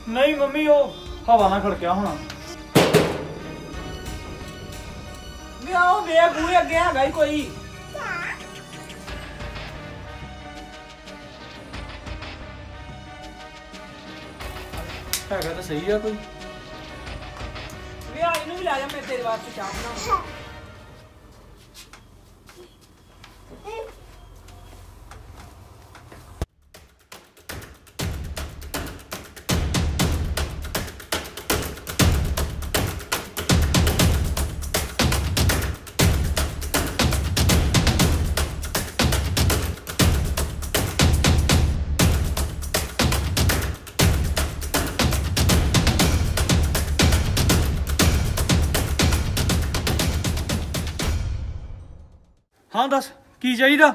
नहीं मम्मी वो हवा ना खड़किया होना वे बूहे अगे है कोई है तो सही है कोई वे आई भी ला जा मैं तेरे वास्ते चाह बना हाँ दस की चाहिए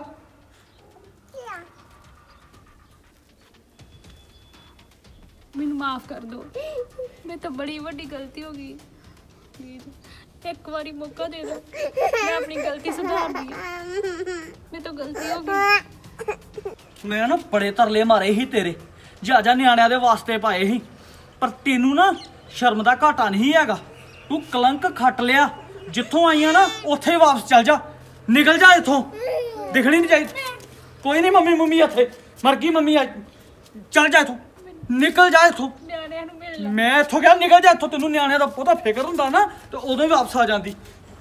मैनू माफ कर दो मैं तो बड़ी वड्डी गलती हो गई प्लीज एक बारी मौका दे दो मैं अपनी गलती सुधार दी मैं तो गलती हो गई मैं ना बड़े तरले मारे ही तेरे जा न्याणिਆਂ ਦੇ ਵਾਸਤੇ ਪਾਏ ਸੀ ਪਰ ਤੈਨੂੰ ਨਾ ਸ਼ਰਮ ਦਾ ਘਾਟਾ ਨਹੀਂ ਹੈਗਾ ਤੂੰ ਕਲੰਕ ਖੱਟ ਲਿਆ ਜਿੱਥੋਂ ਆਈਆਂ ਨਾ ਉੱਥੇ ਵਾਪਸ ਚੱਲ ਜਾ निकल जा इथों दिखनी नहीं चाहिए कोई नहीं मम्मी मम्मी इत्थे मर गई मम्मी चल जा इथों निकल जा इथों मैं इथों क्या निकल जा इथों तेनू न्याणिਆਂ ਦਾ ਬਹੁਤਾ ਫਿਕਰ ਹੁੰਦਾ ਨਾ ਤੇ ਉਦੋਂ ਹੀ ਵਾਪਸ ਆ ਜਾਂਦੀ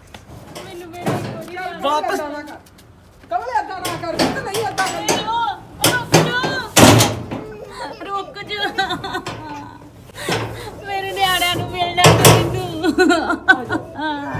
वापस कमले अदा ना कर तो नहीं अदा रुक जा मेरे न्याणिਆਂ ਨੂੰ ਮਿਲਣਾ ਮੈਨੂੰ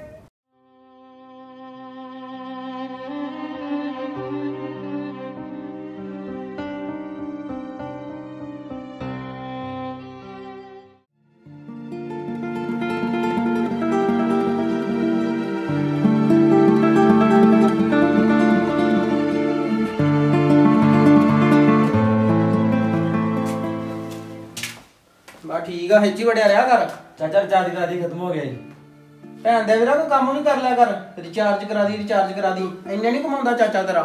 ठीक है हिची वड़िया रहा कर चाचा रिचार्ज करा दी खत्म हो गया जी भैन दे वीरा कोई काम नहीं कर लिया कर रिचार्ज करा दी इन्ने नहीं कमाਉਂਦਾ चाचा तेरा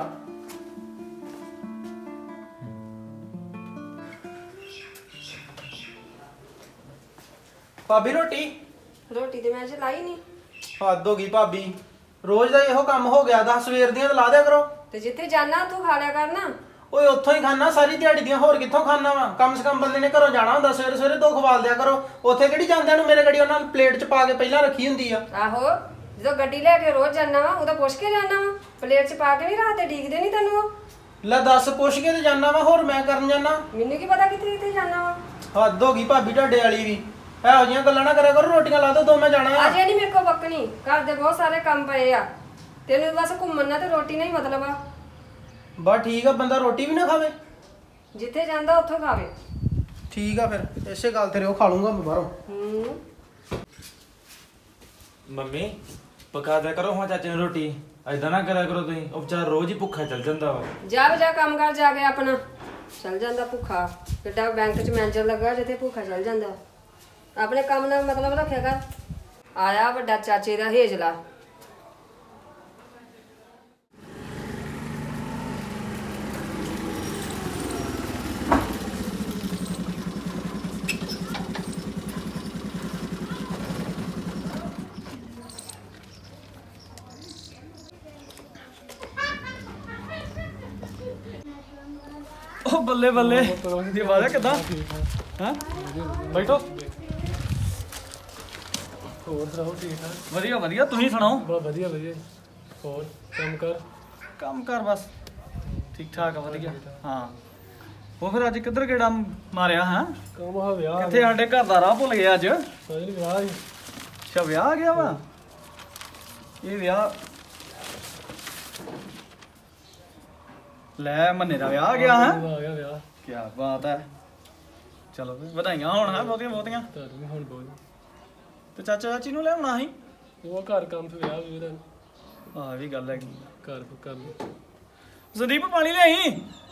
भाभी रोटी रोटी ते मैं अज लाई नहीं हद हो गई भाभी रोज का यो काम हो गया दस सवेर दियां ला दिया करो ते जिथे जाना तू खा लिया कर ना ओए उत्थों ही खाना सारी दिहाड़ी दियां होर कित्थों खाना वा कम से कम बंदे ने घरों जाना हुंदा सवेरे सवेरे दो खवाल दिया करो उत्थे किहड़ी जांदे नु मेरे गड़ी उन्हां प्लेट च पा के पहला रखी हुंदी आ आहो जो गड्डी लेके रोज जाना वा ओदा पुछ के जाना वा प्लेट च पा के नहीं राते ठीकदे नहीं तैनू ले दस पुछ के ते जाना वा होर मैं करन जाना मैनू की पता किथे किथे जाना वा हद हो गई भाभी ढाडे वाली भी ਇਹੋ ਜਿਹੀਆਂ ਗੱਲਾਂ ਨਾ ਕਰਿਆ ਕਰੋ ਰੋਟੀਆਂ ਲਾ ਦੋ ਮੈਂ ਜਾਣਾ ਆ ਅਜੇ ਨਹੀਂ ਮੇਰੇ ਕੋ ਬੱਕਣੀ ਘਰ ਦੇ ਬਹੁਤ ਸਾਰੇ ਕੰਮ ਪਏ ਆ ਤੈਨੂੰ ਬਸ ਘੁੰਮਣਾ ਤੇ ਰੋਟੀ ਨਹੀਂ ਮਤਲਬ ਆ ਬਾ ਠੀਕ ਆ ਬੰਦਾ ਰੋਟੀ ਵੀ ਨਾ ਖਾਵੇ ਜਿੱਥੇ ਜਾਂਦਾ ਉੱਥੋਂ ਖਾਵੇ ਠੀਕ ਆ ਫਿਰ ਇਸੇ ਗੱਲ ਤੇ ਰਿਓ ਖਾ ਲੂੰਗਾ ਮੈਂ ਬਾਹਰੋਂ ਮੰਮੀ ਪਕਾ ਦਿਆ ਕਰੋ ਹਾਂ ਚਾਚੇ ਨੂੰ ਰੋਟੀ ਐਦਾਂ ਨਾ ਕਰਿਆ ਕਰੋ ਤੁਸੀਂ ਉਹ ਵਿਚਾਰਾ ਰੋਜ਼ ਹੀ ਭੁੱਖਾ ਚੱਲ ਜਾਂਦਾ ਵਾ ਜਾ ਕੰਮ ਕਰ ਜਾ ਕੇ ਆਪਣਾ ਚੱਲ ਜਾਂਦਾ ਭੁੱਖਾ ਕਿੱਡਾ ਬੈਂਕ 'ਚ ਮੈਨੇਜਰ ਲੱਗਾ ਜਿੱਥੇ ਭੁੱਖਾ ਚੱਲ ਜਾਂਦਾ ਆਪਣੇ ਕੰਮ ਨਾਲ ਮਤਲਬ ਰੱਖਿਆ ਕਰ ਆਇਆ ਵੱਡਾ ਚਾਚੇ ਦਾ ਹੇਜਲਾ बल्ले बल्ले ये बात है किदा हां बैठो ਹੋਰ ਸੁਣਾਓ ਠੀਕ ਠਾਕ ਵਧੀਆ ਵਧੀਆ ਤੁਸੀਂ ਸੁਣਾਓ ਬਹੁਤ ਵਧੀਆ ਵਧੀਆ ਹੋਰ ਕੰਮ ਕਰ ਬਸ ਠੀਕ ਠਾਕ ਆ ਵਧੀਆ ਹਾਂ ਉਹ ਫਿਰ ਅੱਜ ਕਿੱਧਰ ਗੇੜਾ ਮਾਰਿਆ ਹਾਂ ਕੰਮ ਆ ਵਿਆਹ ਕਿੱਥੇ ਸਾਡੇ ਘਰ ਦਾ ਰਾਹ ਭੁੱਲ ਗਿਆ ਅੱਜ ਕੋਈ ਨਹੀਂ ਵਿਆਹ ਹੀ ਅੱਛਾ ਵਿਆਹ ਆ ਗਿਆ ਵਾ ਇਹ ਵਿਆਹ ਲੈ ਮੰਨੇ ਦਾ ਵਿਆਹ ਆ ਗਿਆ ਹਾਂ ਆ ਗਿਆ ਵਿਆਹ ਕੀ ਬਾਤ ਹੈ ਚਲੋ ਵਧਾਈਆਂ ਹੋਣ ਹਾਂ ਬਹੁਤੀਆਂ ਤੁਹਾਨੂੰ ਹੁਣ ਬੋਲ ਤੇ ਚਾਚਾ ਚਾਚੀ ਨੂੰ ਲੈ ਆਉਣਾ ਸੀ ਉਹ ਘਰ ਕੰਮ ਤੇ ਵਿਆਹ ਵੀ ਉਹਦਾ ਆਹ ਵੀ ਗੱਲ ਹੈਗੀ ਘਰ ਕੰਮ ਸੰਦੀਪ ਪਾਣੀ ਲਿਆਈ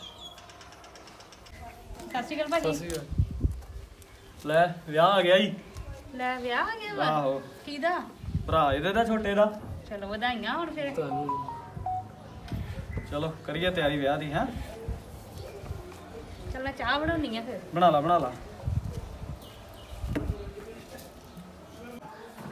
ਸਤਿ ਸ਼੍ਰੀ ਅਕਾਲ ਭਾਜੀ ਲੈ ਵਿਆਹ ਆ ਗਿਆ ਜੀ ਲੈ ਵਿਆਹ ਆ ਗਿਆ ਵਾ ਆਹੋ ਕਿਹਦਾ ਭਰਾ ਇਹਦੇ ਦਾ ਛੋਟੇ ਦਾ ਚਲੋ ਵਧਾਈਆਂ ਹੁਣ ਫਿਰ ਤੁਹਾਨੂੰ ਚਲੋ ਕਰੀਏ ਤਿਆਰੀ ਵਿਆਹ ਦੀ ਹੈਂ ਚੱਲ ਮੈਂ ਚਾਹ ਬਣਾਉਣੀ ਆ ਫਿਰ ਬਣਾ ਲਾ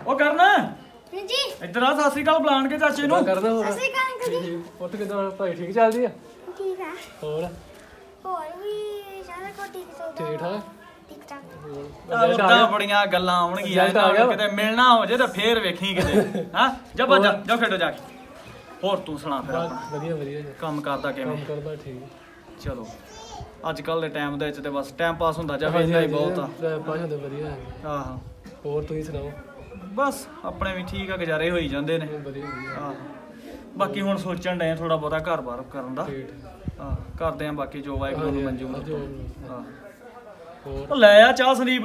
ਉਹ ਕਰਨ ਜੀ ਇੱਧਰ ਆ, ਸਤਿ ਸ਼੍ਰੀ ਅਕਾਲ ਬੁਲਾਣ ਕੇ ਚਾਚੇ ਨੂੰ। ਕਰਦਾ ਹੋਰ ਅਸੀਂ ਕਾਂ ਕਰੀ ਪੁੱਤ ਕਿਦਾਂ ਪੜ੍ਹਾਈ ਠੀਕ ਚੱਲਦੀ ਆ ਠੀਕ ਆ ਹੋਰ ਹੋਰ ਵੀ ਸਾਰਾ ਕੋ ਠੀਕ ਚੱਲਦਾ ਠੀਕ ਠਾਕ ਠੀਕ ਠਾਕ ਉਦਾਂ ਬੜੀਆਂ ਗੱਲਾਂ ਆਉਣਗੀਆਂ ਰਿਜ਼ਲਟ ਆ ਗਿਆ ਵਾ? ਕਿਤੇ ਮਿਲਣਾ ਹੋ ਜੇ ਤਾਂ ਫੇਰ ਵੇਖੀ ਕਿਤੇ ਹਾਂ ਜਾ ਭੱਜ ਜਾ ਖੇਡੋ ਜਾ ਕੇ। ਹੋਰ ਤੂੰ ਸੁਣਾ ਫਿਰ ਆਪਣਾ ਵਧੀਆ ਵਧੀਆ ਜੀ। ਕੰਮ ਕਰਦਾ ਕੰਮ ਕਿਵੇਂ? ਕਰਦਾ ਠੀਕ ਚਲੋ ਅੱਜ ਕੱਲ ਦੇ ਟਾਈਮ ਦੇ ਵਿੱਚ ਤੇ ਬਸ ਟਾਈਮ ਪਾਸ ਹੁੰਦਾ ਜਾਵੇ ਇੰਨਾ ਹੀ ਬਹੁਤ ਆ। ਪਾਸ ਹੁੰਦੇ ਵਧੀਆ ਆਹੋ ਹੋਰ ਤੁਸੀਂ ਸੁਣਾਓ ਬਸ ਆਪਣੇ ਵੀ ਠੀਕ ਆ, ਗੁਜ਼ਾਰੇ ਹੋਈ ਜਾਂਦੇ ਨੇ। ਵਧੀਆ ਵਧੀਆ ਆਹ ਬਾਕੀ ਹੁਣ ਸੋਚਣ ਡਏ ਥੋੜਾ ਬਹੁਤਾ ਘਰ-ਬਾਰ ਕਰਨ ਦਾ। ਠੀਕ ਆਹ ਕਰਦੇ ਆ ਬਾਕੀ ਜੋ ਵਾਹਿਗੁਰੂ ਨੂੰ ਮਨਜ਼ੂਰ ਹਾਂਜੀ, ਆਹ ਹੋਰ ਉਹ ਲੈ ਆ ਚਾਹ ਸੰਦੀਪ।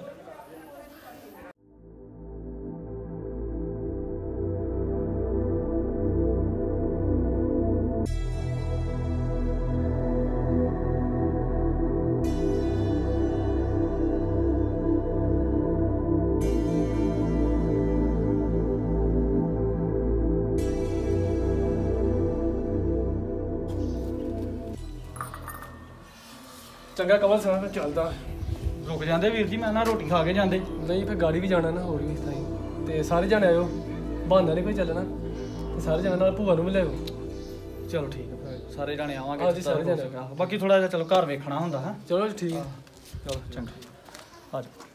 ਚੰਗਾ ਕਮਲ ਸੁਣਾ ਫਿਰ ਚੱਲਦਾ ਰੁਕ ਜਾਂਦੇ ਵੀਰ ਜੀ, ਮੈਂ ਨਾ ਰੋਟੀ ਖਾ ਕੇ ਜਾਂਦੇ। ਨਹੀਂ ਫਿਰ ਗਾੜੀ ਵੀ ਜਾਣਾ ਨਾ ਹੋਰ ਵੀ ਤਾਂ ਤੇ ਸਾਰੇ ਜਾਣੇ ਆਇਓ ਬਹਾਨਾ ਨਹੀਂ ਕੋਈ ਚੱਲਣਾ ਤੇ ਸਾਰੇ ਜਾਣੇ ਨਾਲ ਭੂਆ ਨੂੰ ਵੀ ਲਿਆਓ ਚਲੋ ਠੀਕ ਆ, ਸਾਰੇ ਜਾਣੇ ਆਵਾਂਗੇ। ਹਾਂਜੀ, ਸਾਰੇ ਜਾਣੇ। ਬਾਕੀ ਥੋੜਾ ਜਿਹਾ ਚਲੋ ਘਰ ਵੇਖਣਾ ਹੁੰਦਾ ਹੈ। ਚਲੋ ਜੀ, ਠੀਕ ਚਲੋ ਚੰਗਾ ਆ ਜਾ।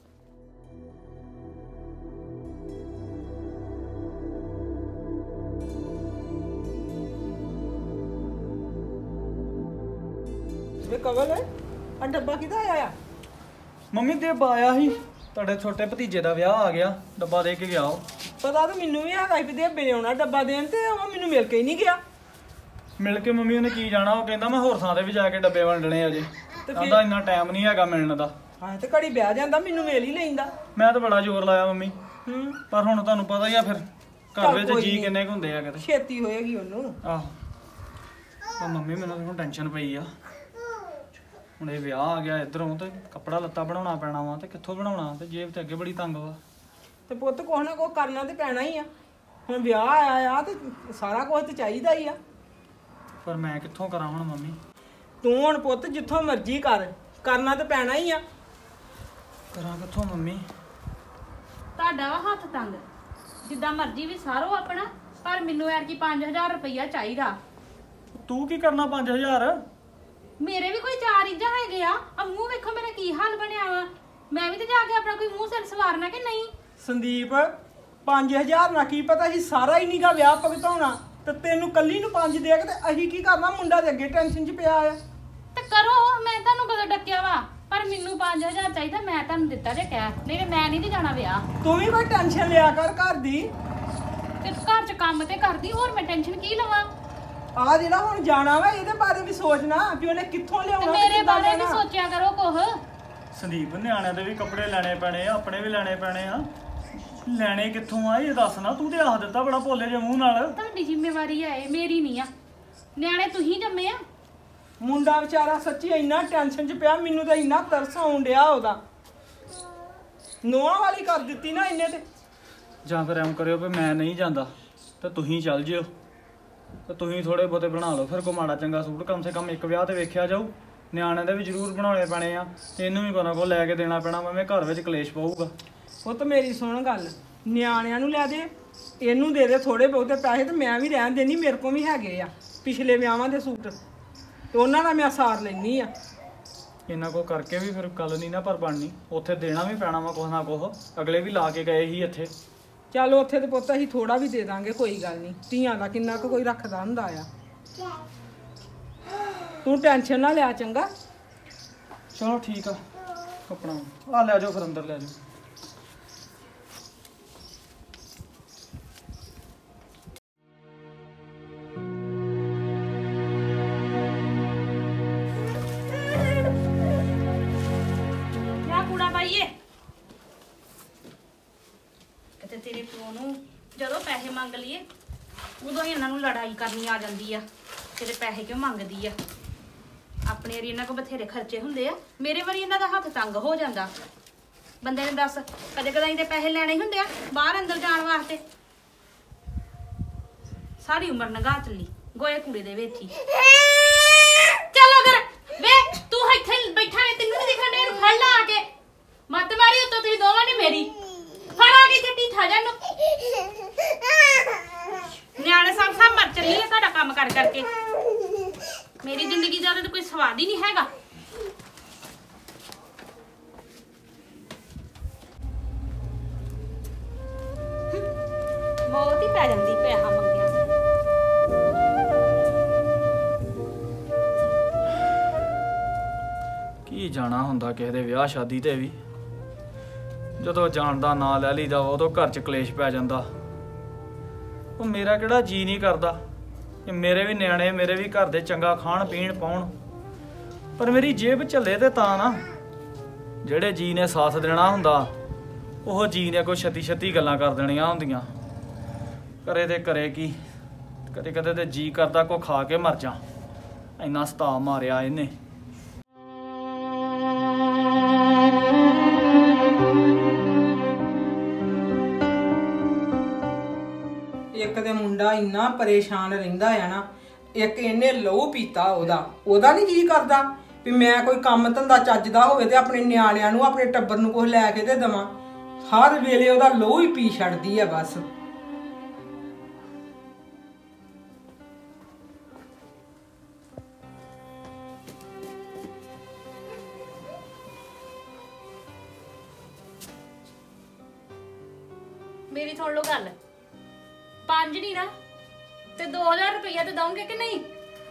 ਵੇ ਕਵਲ ਆ ਡੱਬਾ ਕਿਦਾ ਆਇਆ ਆ ਮੰਮੀ ਦੇ ਆਇਆ ਸੀ, ਤੁਹਾਡੇ ਛੋਟੇ ਭਤੀਜੇ ਦਾ ਵਿਆਹ ਆ ਗਿਆ, ਡੱਬਾ ਦੇ ਕੇ ਗਿਆ ਉਹ। ਪਤਾ ਤਾਂ ਮੈਨੂੰ ਵੀ ਹੈਗਾ ਵੀ ਦੇ ਆਉਣਾ ਡੱਬਾ ਦੇਣ ਤੇ ਉਹ ਮੈਨੂੰ ਮਿਲ ਕੇ ਹੀ ਨਹੀਂ ਗਿਆ। ਮਿਲ ਕੇ ਮੰਮੀ ਉਹਨੇ ਕੀ ਜਾਣਾ, ਉਹ ਕਹਿੰਦਾ ਮੈਂ ਹੋਰ ਥਾਂ ਤੇ ਵੀ ਜਾ ਕੇ ਡੱਬੇ ਵੰਡਣੇ ਅਜੇ। ਤੇ ਕਹਿੰਦਾ ਇੰਨਾ ਟਾਈਮ ਨਹੀਂ ਹੈਗਾ ਮਿਲਣ ਦਾ। ਹਾਂ ਤੇ ਘੜੀ ਵਿਆਹ ਜਾਂਦਾ ਮੈਨੂੰ ਮਿਲ ਹੀ ਲੈਂਦਾ। ਮੈਂ ਤਾਂ ਬੜਾ ਜ਼ੋਰ ਲਾਇਆ ਮੰਮੀ, ਹੂੰ ਪਰ ਹੁਣ ਤੁਹਾਨੂੰ ਪਤਾ ਹੀ ਆ ਫਿਰ ਘਰ ਚੱਲ ਵਿੱਚ ਕੋਈ ਜੀ ਨੀ। ਕਿੰਨੇ ਕੁ ਹੁੰਦੇ ਆ ਕਿਤੇ। ਛੇਤੀ ਹੋਏਗੀ ਉਹਨੂੰ। ਆਹ ਤਾਂ ਮੰਮੀ ਮੈਨੂੰ ਤਾਂ ਹੁਣ ਟੈਨਸ਼ਨ ਪਈ ਆ। ਹੁਣ ਇਹ ਵਿਆਹ ਆ ਗਿਆ ਇਧਰੋਂ ਤੇ ਕੱਪੜਾ ਲੱਤਾ ਬਣਾਉਣਾ ਪੈਣਾ ਵਾ, ਤੇ ਕਿੱਥੋਂ ਬਣਾਉਣਾ, ਤੇ ਜੇਬ ਤੇ ਅੱਗੇ ਬੜੀ ਤੰਗ ਵਾ। ਤੇ ਪੁੱਤ ਕੁਛ ਨਾ ਕੁਛ ਕਰਨਾ ਤੇ ਪੈਣਾ ਹੀ ਆ। ਹੁਣ ਵਿਆਹ ਆਇਆ ਆ ਤੇ ਸਾਰਾ ਕੁਝ ਤੇ ਚਾਹੀਦਾ ਹੀ ਆ। ਪਰ ਮੈਂ ਕਿੱਥੋਂ ਕਰਾਂ ਹੁਣ ਮੰਮੀ? ਤੂੰ ਹੁਣ ਪੁੱਤ ਜਿੱਥੋਂ ਮਰਜ਼ੀ ਕਰ, ਕਰਨਾ ਤੇ ਪੈਣਾ ਹੀ ਆ। ਕਰਾਂ ਕਿੱਥੋਂ ਮੰਮੀ? ਤੁਹਾਡਾ ਵਾ ਹੱਥ ਤੰਗ, ਜਿੱਦਾਂ ਮਰਜ਼ੀ ਵੀ ਸਾਰੋ ਆਪਣਾ, ਪਰ ਮੈਨੂੰ ਐਰਕੀ 5000 ਰੁਪਈਆ ਚਾਹੀਦਾ। ਤੂੰ ਕੀ ਕਰਨਾ 5000? ਮੇਰੇ ਵੀ ਕੋਈ ਚਾਰ ਇੱਜਾਂ ਹੈਗੇ ਆ। ਮੂੰਹ ਵੇਖੋ ਮੇਰਾ ਕੀ ਹਾਲ ਬਣਿਆ ਵਾ। ਮੈਂ ਵੀ ਤੇ ਜਾ ਕੇ ਆਪਣਾ ਕੋਈ ਮੂੰਹ ਸਿਰ ਸਵਾਰਨਾ ਕਿ ਨਹੀਂ? ਸੰਦੀਪ 5000 ਨਾ ਕੀ ਪਤਾ ਸੀ ਸਾਰਾ ਹੀ ਨੀਗਾ ਵਿਆਹ ਭਗਤਾਉਣਾ ਤੇ ਤੈਨੂੰ ਕੱਲੀ ਨੂੰ 5 ਦੇ ਕੇ ਤੇ ਅਸੀਂ ਕੀ ਕਰਨਾ? ਮੁੰਡਾ ਦੇ ਅੱਗੇ ਟੈਨਸ਼ਨ 'ਚ ਪਿਆ ਆ। ਤੇ ਕਰੋ, ਮੈਂ ਤੁਹਾਨੂੰ ਕਦੋਂ ਡੱਕਿਆ ਵਾ? ਪਰ ਮੈਨੂੰ 5000 ਚਾਹੀਦਾ, ਮੈਂ ਤੁਹਾਨੂੰ ਦਿੱਤਾ ਜੇ ਕਹਿ, ਨਹੀਂ ਤੇ ਮੈਂ ਨਹੀਂ ਤੇ ਜਾਣਾ ਵਿਆਹ। ਤੂੰ ਵੀ ਕੋਈ ਟੈਨਸ਼ਨ ਲਿਆ ਕਰ ਘਰ ਦੀ। ਤੇ ਘਰ 'ਚ ਕੰਮ ਤੇ ਕਰਦੀ, ਹੋਰ ਮੈਂ ਟੈਨਸ਼ਨ ਕੀ ਲਵਾਂ? ਆ ਜਿਹੜਾ ਹੁਣ ਜਾਣਾ ਵਾ ਇਹਦੇ ਬਾਰੇ ਵੀ ਸੋਚਣਾ ਵੀ ਉਹਨੇ ਕਿੱਥੋਂ ਤੇ ਲਿਆਉਣਾ। ਮੇਰੇ ਕਿੱਦਾਂ ਬਾਰੇ ਵੀ ਜਾਣਾ। ਸੋਚਿਆ ਕਰੋ ਕੁਛ। ਸੰਦੀਪ ਨਿਆਣਿਆਂ ਦੇ ਵੀ ਕੱਪੜੇ ਲੈਣੇ ਪੈਣੇ ਆ, ਆਪਣੇ ਵੀ ਲੈਣੇ ਪੈਣੇ ਆ। ਲੈਣੇ ਕਿੱਥੋਂ ਆ ਇਹ ਦੱਸ ਨਾ। ਤੂੰ ਤੇ ਆਖ ਦਿੱਤਾ ਬੜਾ ਭੋਲੇ ਜਿਹੇ ਮੂੰਹ ਨਾਲ। ਤੁਹਾਡੀ ਜ਼ਿੰਮੇਵਾਰੀ ਹੈ ਇਹ, ਮੇਰੀ ਨਹੀਂ ਆ। ਨਿਆਣੇ ਤੁਸੀਂ ਜੰਮੇ ਆ। ਮੁੰਡਾ ਵਿਚਾਰਾ ਸੱਚੀ ਇੰਨਾ ਟੈਨਸ਼ਨ 'ਚ ਪਿਆ, ਮੈਨੂੰ ਤਾਂ ਇੰਨਾ ਤਰਸ ਆਉਣ ਡਿਆ ਉਹਦਾ। ਨੋਹਾਂ ਵਾਲੀ ਕਰ ਦਿੱਤੀ ਨਾ ਇਹਨੇ ਤੇ। ਜਾਂ ਫਿਰ ਐਂ ਕਰਿਓ ਵੀ ਮੈਂ ਨਹੀਂ ਜਾਂਦਾ ਤੇ ਤੁਸੀਂ ਚੱਲ ਜਿਓ, ਤੇ ਤੁਸੀਂ ਥੋੜੇ ਬਹੁਤੇ ਬਣਾ ਲਓ ਫਿਰ ਕੋ ਮਾੜਾ ਚੰਗਾ ਸੂਟ। ਕਮ ਸੇ ਕਮ ਇੱਕ ਵਿਆਹ ਤੇ ਵੇਖਿਆ ਜਾਊ। ਨਿਆਣਿਆਂ ਦੇ ਵੀ ਜ਼ਰੂਰ ਬਣਾਉਣੇ ਪੈਣੇ ਆ, ਤੇ ਇਹਨੂੰ ਵੀ ਕੋਨਾ ਕੋ ਲੈ ਕੇ ਦੇਣਾ ਪੈਣਾ, ਮੈਂ ਘਰ ਵਿੱਚ ਕਲੇਸ਼ ਪਊਗਾ। ਉਹ ਤਾਂ ਮੇਰੀ ਸੁਣ ਗੱਲ, ਨਿਆਣਿਆਂ ਨੂੰ ਲੈ ਦੇ, ਇਹਨੂੰ ਦੇ ਦੇ ਥੋੜੇ ਬਹੁਤੇ ਪੈਸੇ ਤੇ ਮੈਂ ਵੀ ਰਹਿਣ ਦੇਣੀ। ਮੇਰੇ ਕੋਲ ਵੀ ਹੈਗੇ ਆ ਪਿਛਲੇ ਵਿਆਹਾਂ ਦੇ ਸੂਟ, ਤੇ ਉਹਨਾਂ ਦਾ ਮੈਂ ਸਾਰ ਲੈਣੀ ਆ। ਇਹਨਾਂ ਕੋ ਕਰਕੇ ਵੀ ਫਿਰ ਗੱਲ ਨਹੀਂ ਨਾ ਪਰ ਬਣਨੀ। ਉੱਥੇ ਦੇਣਾ ਵੀ ਪੈਣਾ ਵਾ ਕੁਛ ਨਾ ਕੁਛ। ਅਗਲੇ ਵੀ ਲਾ ਕੇ ਗਏ ਸੀ ਇੱਥੇ। ਚੱਲ ਉੱਥੇ ਤੇ ਪੁੱਤ ਅਸੀਂ ਥੋੜਾ ਵੀ ਦੇ ਦਾਂਗੇ, ਕੋਈ ਗੱਲ ਨਹੀਂ। ਧੀਆਂ ਦਾ ਕਿੰਨਾ ਕੁ ਕੋਈ ਰੱਖਦਾ ਹੁੰਦਾ ਆ। ਤੂੰ ਟੈਨਸ਼ਨ ਨਾ ਲਿਆ ਚੰਗਾ। ਚਲੋ ਠੀਕ ਆ, ਆਪਣਾ ਆ ਲੈ ਜਾਓ ਫਿਰ ਅੰਦਰ ਲੈ ਜਾਓ। ਕਿਆ ਕੂੜਾ ਪਾਈਏ? ਕਿਤੇ ਤੇਰੇ ਪਿਓ ਨੂੰ ਜਦੋਂ ਪੈਸੇ ਮੰਗ ਲਈਏ ਉਦੋਂ ਹੀ ਇਹਨਾਂ ਨੂੰ ਲੜਾਈ ਕਰਨੀ ਆ ਜਾਂਦੀ ਆ। ਤੇਰੇ ਪੈਸੇ ਕਿਉਂ ਮੰਗਦੀ ਆ? ਆਪਣੇ ਵਾਰੀ ਇਹਨਾਂ ਕੋਲ ਬਥੇਰੇ ਖਰਚੇ ਹੁੰਦੇ ਆ, ਮੇਰੇ ਵਾਰੀ ਇਹਨਾਂ ਦਾ ਹੱਥ ਤੰਗ ਹੋ ਜਾਂਦਾ। ਬੰਦੇ ਨੇ ਦੱਸ ਕਦੇ ਕਦਾਈ ਦੇ ਪੈਸੇ ਲੈਣੇ ਹੁੰਦੇ ਆ ਬਾਹਰ ਅੰਦਰ ਜਾਣ ਵਾਸਤੇ। ਸਾਰੀ ਉਮਰ ਨਗਾ ਚੱਲੀ ਗੋਏ ਕੂੜੇ ਦੇ ਵਿੱਚ ਹੀ। ਚੱਲ ਅਗਰ ਵੇ ਤੂੰ ਇੱਥੇ ਬੈਠਾ ਹੈ, ਤੈਨੂੰ ਨਹੀਂ ਦਿਖਣ ਡਿਆ? ਇਹਨੂੰ ਫੜ ਲਾ ਆ ਕੇ, ਮੱਤ ਮਾਰੀ ਉੱਤੋਂ ਤੁਸੀਂ ਦੋਵਾਂ ਨੇ ਮੇਰੀ। ਫੜ ਆ ਕੇ ਇੱਥੇ ਢੀਠਾ ਜਾ ਨੂੰ ਨਿਆਣੇ ਸਭ ਮਰ ਚੱਲੀ ਆ ਤੁਹਾਡਾ ਕੰਮ ਕਰ ਕਰਕੇ। ਮੇਰੀ ਜ਼ਿੰਦਗੀ ਦਾ ਤਾਂ ਕੋਈ ਸਵਾਦ ਹੀ ਨਹੀਂ ਹੈਗਾ। ਮੌਤ ਹੀ ਪੈ ਜਾਂਦੀ ਪੈਸਾ ਮੰਗਿਆ। ਕੀ ਜਾਣਾ ਹੁੰਦਾ ਕਿਸੇ ਦੇ ਵਿਆਹ ਸ਼ਾਦੀ ਤੇ ਵੀ, ਜਦੋਂ ਜਾਣ ਦਾ ਨਾਂ ਲੈ ਲਈਦਾ ਉਦੋਂ ਘਰ 'ਚ ਕਲੇਸ਼ ਪੈ ਜਾਂਦਾ। ਉਹ ਮੇਰਾ ਕਿਹੜਾ ਜੀ ਨਹੀਂ ਕਰਦਾ ਕਿ ਮੇਰੇ ਵੀ ਨਿਆਣੇ ਮੇਰੇ ਵੀ ਘਰ ਦੇ ਚੰਗਾ ਖਾਣ ਪੀਣ ਪਾਉਣ, ਪਰ ਮੇਰੀ ਜੇਬ ਝੱਲੇ ਤੇ ਤਾਂ ਨਾ। ਜਿਹੜੇ ਜੀ ਨੇ ਸਾਥ ਦੇਣਾ ਹੁੰਦਾ ਉਹ ਜੀ ਨੇ ਕੋਈ ਛੱਤੀ ਛੱਤੀ ਗੱਲਾਂ ਕਰ ਦੇਣੀਆਂ ਹੁੰਦੀਆਂ। ਕਰੇ ਤੇ ਕਰੇ ਕੀ, ਕਦੇ ਕਦੇ ਤੇ ਜੀ ਕਰਦਾ ਕੋ ਖਾ ਕੇ ਮਰ ਜਾ। ਇੰਨਾ ਸਤਾ ਮਾਰਿਆ ਇਹਨੇ। ਇੱਕ ਤੇ ਮੁੰਡਾ ਇੰਨਾ ਪਰੇਸ਼ਾਨ ਰਹਿੰਦਾ ਆ ਨਾ, ਇੱਕ ਇਹਨੇ ਲਹੂ ਪੀਤਾ ਉਹਦਾ ਨਹੀਂ ਜੀ ਕਰਦਾ ਵੀ ਮੈਂ ਕੋਈ ਕੰਮ ਧੰਦਾ ਚੱਜਦਾ ਹੋਵੇ ਤੇ ਆਪਣੇ ਨਿਆਣਿਆਂ ਨੂੰ ਆਪਣੇ ਟੱਬਰ ਨੂੰ ਕੁਝ ਲੈ ਕੇ ਤੇ ਦੇਵਾਂ। ਹਰ ਵੇਲੇ ਉਹਦਾ ਲਹੂ ਹੀ ਪੀ ਛੱਡਦੀ ਆ ਬਸ। ਮੇਰੀ ਸੁਣ ਲਓ ਗੱਲ, 5 ਨਹੀਂ ਨਾ ਤੇ 2000 ਰੁਪਇਆ ਤੇ ਦਊਂਗੇ ਕਿ ਨਹੀਂ?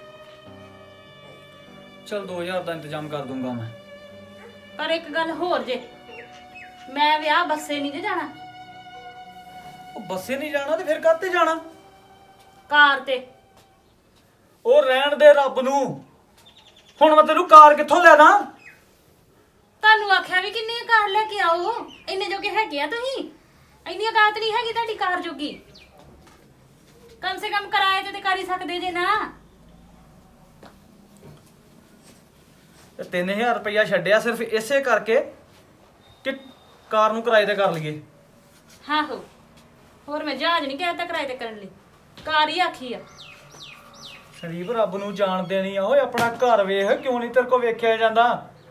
ਚਲ 2000 ਦਾ ਇੰਤਜ਼ਾਮ ਕਰ ਦੂੰਗਾ ਮੈਂ। ਪਰ ਇੱਕ ਗੱਲ ਹੋਰ ਜੇ, ਮੈਂ ਵਿਆਹ ਬੱਸੇ ਨਹੀਂ ਜੇ ਜਾਣਾ। ਉਹ ਬੱਸੇ ਨਹੀਂ ਜਾਣਾ ਤੇ ਫਿਰ ਕਾਹਤੇ ਜਾਣਾ? ਕਾਰ ਤੇ। ਉਹ ਰਹਿਣ ਦੇ ਰੱਬ ਨੂੰ, ਹੁਣ ਮੈਂ ਤੈਨੂੰ ਕਾਰ ਕਿੱਥੋਂ ਲੈ ਦਾਂ? ਤੁਹਾਨੂੰ ਆਖਿਆ ਵੀ ਕਿੰਨੀ ਕਾਰ ਲੈ ਕੇ ਆਓ, ਇੰਨੇ ਜੋਗੇ ਹੈਗੇ ਆ ਤੁਸੀਂ? ਇੰਨੀ ਔਕਾਤ ਨਹੀਂ ਹੈਗੀ ਤੁਹਾਡੀ ਕਾਰ ਜੋਗੀ। ਕਮ ਸੇ ਕਮ ਕਿਰਾਏ ਤੇ ਕਰ ਹੀ ਸਕਦੇ ਜੇ ਨਾ। ਤੇ 3000 ਰੁਪਇਆ ਛੱਡਿਆ ਸਿਰਫ ਇਸੇ ਕਰਕੇ ਕਿ ਕਾਰ ਨੂੰ ਕਿਰਾਏ ਤੇ ਕਰ ਲਈਏ। ਆਹੋ, ਹੋਰ ਮੈਂ ਜਹਾਜ਼ ਨਹੀਂ ਕਹਿਤਾ ਕਿਰਾਏ ਤੇ ਕਰਨ ਲਈ, ਕਾਰ ਹੀ ਆਖੀ ਆ। ਸ਼ਰੀਫ ਰੱਬ ਨੂੰ ਜਾਣ ਦੇਣੀ ਆ। ਓਏ ਆਪਣਾ ਘਰ ਵੇਖ, ਕਿਉਂ ਨਹੀਂ ਤੇਰੇ ਕੋ ਵੇਖਿਆ ਜਾਂਦਾ?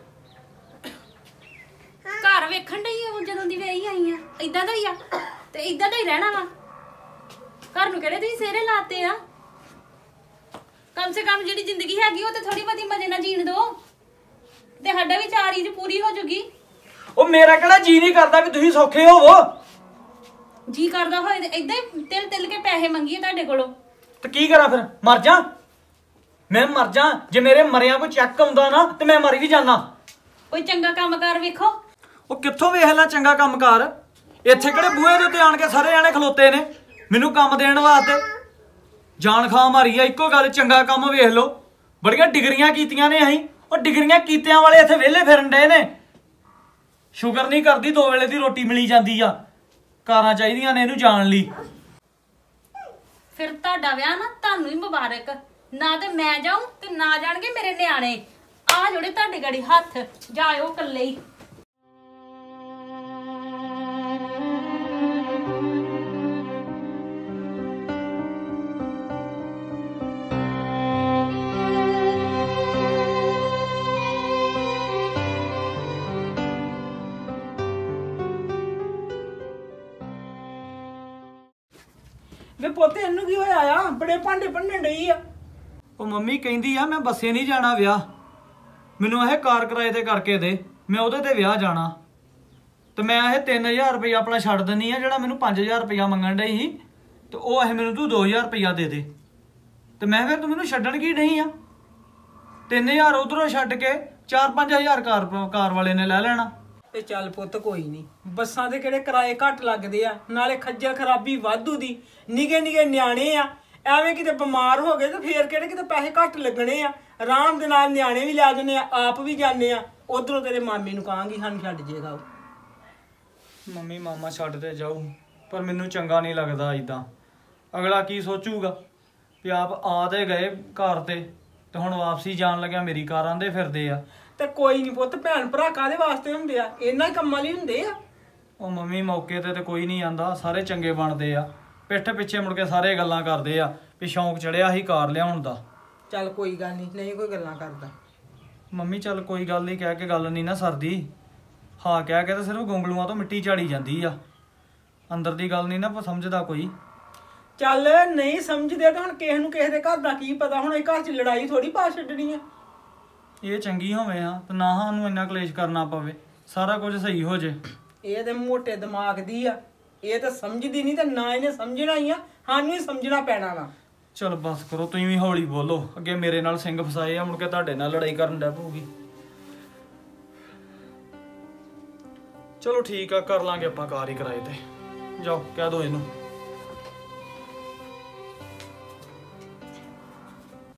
ਘਰ ਵੇਖਣ ਡਈ ਆ ਜਦੋਂ ਦੀ ਵਿਆਹੀ ਆਈ ਆ, ਇਦਾਂ ਦਾ ਹੀ ਆ ਤੇ ਇਦਾਂ ਦਾ ਹੀ ਰਹਿਣਾ ਵਾ। ਘਰ ਨੂੰ ਕਿਹੜੇ ਤੁਸੀਂ ਸਿਹਰੇ ਲਾਤੇ ਆ? ਕਮ ਸੇ ਕਮ ਜਿਹੜੀ ਜ਼ਿੰਦਗੀ ਹੈਗੀ ਉਹ ਤੇ ਥੋੜੀ ਬਹੁਤੀ ਮਜ਼ੇ ਨਾਲ ਜੀਣ ਦੋ ਤੇ ਸਾਡਾ ਵੀ ਚਾਰ ਰੀਝ ਪੂਰੀ ਹੋ ਜੂਗੀ। ਉਹ ਮੇਰਾ ਕਿਹੜਾ ਜੀ ਨਹੀਂ ਕਰਦਾ ਵੀ ਤੁਸੀਂ ਸੌਖੇ ਹੋਵੋ। ਜੀ ਕਰਦਾ ਹੋਏ ਤੇ ਇਦਾਂ ਹੀ ਤਿਲ ਤਿਲ ਕੇ ਪੈਸੇ ਮੰਗੀਏ ਤੁਹਾਡੇ ਕੋਲੋਂ। ਤੇ ਕੀ ਕਰਾਂ ਫਿਰ? ਮਰ ਜਾ? ਮੈਂ ਮਰ ਜਾ? ਜੇ ਮੇਰੇ ਮਰਿਆਂ ਕੋਈ ਚੈੱਕ ਆਉਂਦਾ ਨਾ ਤੇ ਮੈਂ ਮਰ ਵੀ ਜਾਣਾ। ਕੋਈ ਚੰਗਾ ਕੰਮ ਕਰ ਵੇਖੋ। ਉਹ ਕਿੱਥੋਂ ਵੇਖ ਲੈ ਚੰਗਾ ਕੰਮ ਕਰ? ਇੱਥੇ ਕਿਹੜੇ ਬੂਹੇ ਦੇ ਉੱਤੇ ਆਣ ਕੇ ਸਾਰੇ ਜਾਣੇ ਖਲੋਤੇ ਨੇ ਮੈਨੂੰ ਕੰਮ ਦੇਣ ਵਾਸਤੇ? ਜਾਨ ਖਾ ਮਾਰੀ ਆ। ਇੱਕੋ ਗੱਲ, ਚੰਗਾ ਕੰਮ ਵੇਖ ਲਓ। ਬੜੀਆਂ ਡਿਗਰੀਆਂ ਕੀਤੀਆਂ ਨੇ ਅਸੀਂ, ਉਹ ਡਿਗਰੀਆਂ ਕੀਤਿਆਂ ਵਾਲੇ ਇੱਥੇ ਵਿਹਲੇ ਫਿਰਨ ਡਏ ਨੇ। ਸ਼ੁਕਰ ਨਹੀਂ ਕਰਦੀ 2 ਵੇਲੇ ਦੀ ਰੋਟੀ ਮਿਲੀ ਜਾਂਦੀ ਆ। ਕਾਰਾਂ ਚਾਹੀਦੀਆਂ ਨੇ ਇਹਨੂੰ ਜਾਣ ਲਈ। ਫਿਰ ਤੁਹਾਡਾ ਵਿਆਹ ਨਾ ਤੁਹਾਨੂੰ ਹੀ ਮੁਬਾਰਕ। ਨਾ ਤੇ ਮੈਂ ਜਾਊਂ ਤੇ ਨਾ ਜਾਣਗੇ ਮੇਰੇ ਨਿਆਣੇ। ਆ ਜੋੜੇ ਤੁਹਾਡੇ ਗੜੀ ਹੱਥ, ਜਾਇਓ ਇਕੱਲੇ ਹੀ। ਵੇ ਪੁੱਤ ਇਹਨੂੰ ਕੀ ਹੋਇਆ ਆ? ਬੜੇ ਭਾਂਡੇ ਭੰਨਣ ਡਈ ਆ। ਉਹ ਮੰਮੀ ਕਹਿੰਦੀ ਆ ਮੈਂ ਬੱਸੇ ਨਹੀਂ ਜਾਣਾ ਵਿਆਹ, ਮੈਨੂੰ ਇਹ ਕਾਰ ਕਿਰਾਏ ਤੇ ਕਰਕੇ ਦੇ, ਮੈਂ ਉਹਦੇ ਤੇ ਵਿਆਹ ਜਾਣਾ। ਤੇ ਮੈਂ ਇਹ 3000 ਰੁਪਇਆ ਆਪਣਾ ਛੱਡ ਦਿੰਨੀ ਆ, ਜਿਹੜਾ ਮੈਨੂੰ 5000 ਰੁਪਇਆ ਮੰਗਣ ਡਈ ਸੀ, ਤੇ ਉਹ ਇਹ ਮੈਨੂੰ ਤੂੰ 2000 ਰੁਪਇਆ ਦੇ ਦੇ। ਤੇ ਮੈਂ ਫਿਰ ਤੂੰ ਮੈਨੂੰ ਛੱਡਣ ਕੀ ਨਹੀਂ ਆ? 3000 ਉਧਰੋਂ ਛੱਡ ਕੇ 4-5000 ਕਾਰ ਵਾਲੇ ਨੇ ਲੈ ਲੈਣਾ। ਤੇ ਚੱਲ ਪੁੱਤ ਕੋਈ ਨਹੀਂ, ਬੱਸਾਂ ਦੇ ਕਿਹੜੇ ਕਿਰਾਏ ਘੱਟ ਲੱਗਦੇ ਆ, ਨਾਲੇ ਖੱਜਲ ਖਰਾਬੀ ਵਾਧੂ ਦੀ। ਨਿੱਕੇ ਨਿੱਕੇ ਨਿਆਣੇ ਆ, ਐਵੇਂ ਕਿਤੇ ਬਿਮਾਰ ਹੋ ਗਏ ਤੇ ਫੇਰ ਕਿਹੜੇ ਕਿਤੇ ਪੈਸੇ ਘੱਟ ਲੱਗਣੇ ਆ। ਆਰਾਮ ਦੇ ਨਾਲ ਨਿਆਣੇ ਵੀ ਲੈ ਜਾਂਦੇ ਆ, ਆਪ ਵੀ ਜਾਂਦੇ ਆ। ਉਧਰੋਂ ਤੇਰੇ ਮਾਮੇ ਨੂੰ ਕਹਾਂਗੀ ਸਾਨੂੰ ਛੱਡ ਜੇਗਾ। ਮੰਮੀ ਮਾਮਾ ਛੱਡ ਤੇ ਜਾਊ, ਪਰ ਮੈਨੂੰ ਚੰਗਾ ਨਹੀਂ ਲੱਗਦਾ ਇਦਾਂ। ਅਗਲਾ ਕੀ ਸੋਚੂਗਾ ਵੀ ਆਪ ਆ ਤੇ ਗਏ ਘਰ ਤੇ ਹੁਣ ਵਾਪਸੀ ਜਾਣ ਲੱਗਿਆ ਮੇਰੀ ਕਾਰ ਆਂਦੇ ਫਿਰਦੇ ਆ। ਤੇ ਕੋਈ ਨਹੀਂ ਪੁੱਤ, ਭੈਣ ਭਰਾ ਕਾਹਦੇ ਵਾਸਤੇ ਹੁੰਦੇ ਆ? ਇਹਨਾਂ ਹੀ ਕੰਮਾਂ ਲਈ ਹੁੰਦੇ ਆ। ਉਹ ਮੰਮੀ ਮੌਕੇ ਤੇ ਕੋਈ ਨਹੀਂ ਆਂਦਾ, ਸਾਰੇ ਚੰਗੇ ਬਣਦੇ ਆ। ਪਿੱਠ ਪਿੱਛੇ ਮੁੜ ਕੇ ਸਾਰੇ ਗੱਲਾਂ ਕਰਦੇ ਆ ਵੀ ਸ਼ੌਂਕ ਚੜਿਆ ਸੀ ਕਾਰ ਲਿਆਉਣ ਦਾ। ਚੱਲ ਕੋਈ ਗੱਲ ਨਹੀਂ ਕੋਈ ਗੱਲਾਂ ਕਰਦਾ। ਮੰਮੀ ਚੱਲ ਕੋਈ ਗੱਲ ਨਹੀਂ ਕਹਿ ਕੇ ਗੱਲ ਨਹੀਂ ਨਾ ਸਰਦੀ। ਹਾਂ ਕਹਿ ਕੇ ਤਾਂ ਸਿਰਫ ਗੋਂਗਲੂਆਂ ਤੋਂ ਮਿੱਟੀ ਝਾੜੀ ਜਾਂਦੀ ਆ। ਅੰਦਰ ਦੀ ਗੱਲ ਨਹੀਂ ਨਾ ਸਮਝਦਾ ਕੋਈ। ਚੱਲ ਨਹੀਂ ਸਮਝਦੇ ਤਾਂ ਹੁਣ ਕਿਸੇ ਨੂੰ ਕਿਸੇ ਦੇ ਘਰ ਦਾ ਕੀ ਪਤਾ, ਹੁਣ ਇਹ ਘਰ 'ਚ ਲੜਾਈ ਥੋੜੀ ਪਾ ਛੱਡਣੀ ਆ। ਇਹ ਚੰਗੀ ਹੋਵੇ ਆ ਤੇ ਨਾ ਸਾਨੂੰ ਇੰਨਾ ਕਲੇਸ਼ ਕਰਨਾ ਪਵੇ, ਸਾਰਾ ਕੁਝ ਸਹੀ ਹੋ ਜੇ। ਇਹ ਤੇ ਮੋਟੇ ਦਿਮਾਗ ਦੀ ਆ, ਇਹ ਤਾਂ ਸਮਝਦੀ ਨਹੀਂ ਤੇ ਨਾ ਇਹਨੇ ਸਮਝਣਾ ਹੀ ਆ, ਸਾਨੂੰ ਹੀ ਸਮਝਣਾ ਪੈਣਾ ਵਾ। ਚਲ ਬਸ ਕਰੋ, ਤੁਸੀਂ ਵੀ ਹੌਲੀ ਬੋਲੋ, ਅੱਗੇ ਮੇਰੇ ਨਾਲ ਸਿੰਘ ਫਸਾਏ ਆ, ਮੁੜ ਕੇ ਤੁਹਾਡੇ ਨਾਲ ਲੜਾਈ ਕਰਨ ਡੈ ਪਊਗੀ। ਚਲੋ ਠੀਕ ਆ, ਕਰ ਲਾਂਗੇ ਆਪਾਂ ਕਾਰ ਹੀ ਕਿਰਾਏ ਤੇ। ਜਾਓ ਕਹਿ ਦੋ ਇਹਨੂੰ।